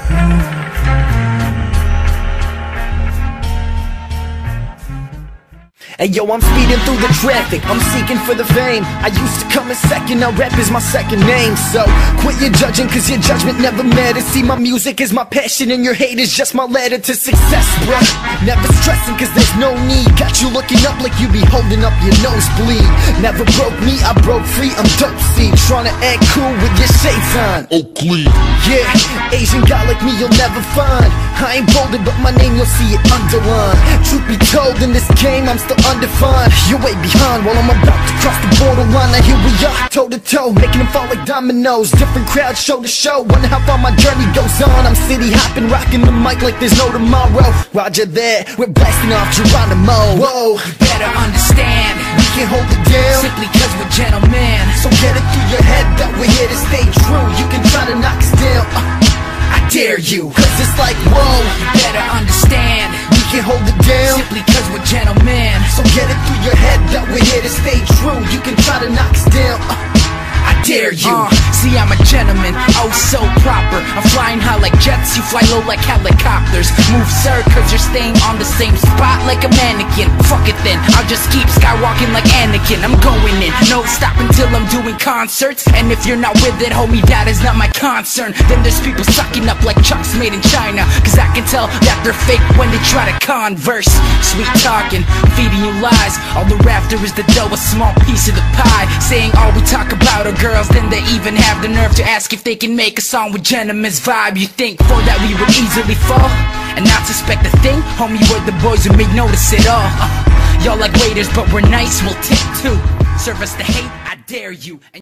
Hey yo, I'm speeding through the traffic, I'm seeking for the fame. I used to come in second, now rap is my second name. So, quit your judging, cause your judgment never matters. See, my music is my passion and your hate is just my ladder to success, bro. Never stressing, cause there's no need. Got you looking up like you be holding up your nosebleed. Never broke me, I broke free, I'm dope seed. Tryna act cool with your shades on. Oakley. Yeah, Asian guy like me you'll never find. I ain't bolded, but my name you'll see it underlined. Truth be told, in this game I'm still undefined. You're way behind while I'm about to cross the borderline. Now here we are, toe to toe, making them fall like dominoes. Different crowds, show to show, wonder how far my journey goes on. I'm city hopping, rocking the mic like there's no tomorrow. Roger that, we're blasting off Geronimo. Whoa, you better understand, we can't hold it down simply cause we're gentlemen. So get it through your head that we're here to stay true. You can try to knock us down, I dare you, cause it's like, whoa, you better understand, we can't hold it down simply cause we're gentlemen. So get it through your head that we're here to stay true. You can try to knock us down, I dare you. See, I'm a gentleman, oh so proper. I'm flying high like jets, you fly low like helicopters. Move sir, cause you're staying on the same spot like a mannequin. Fuck it then, I'll just keep skywalking like Anakin. I'm going in, no stop until I'm doing concerts. And if you're not with it, homie, that is not my concern. Then there's people sucking up like chunks made in China, cause I can tell that they're fake when they try to converse. Sweet talking, feeding you lies. All the after is the dough, a small piece of the pie. Saying all we talk about are girls, then they even have the nerve to ask if they can make a song with gentleman's vibe. You think for that we would easily fall and not suspect a thing? Homie, we're the boys who may notice it all. Y'all like waiters, but we're nice, we'll tip too. Serve us the hate, I dare you.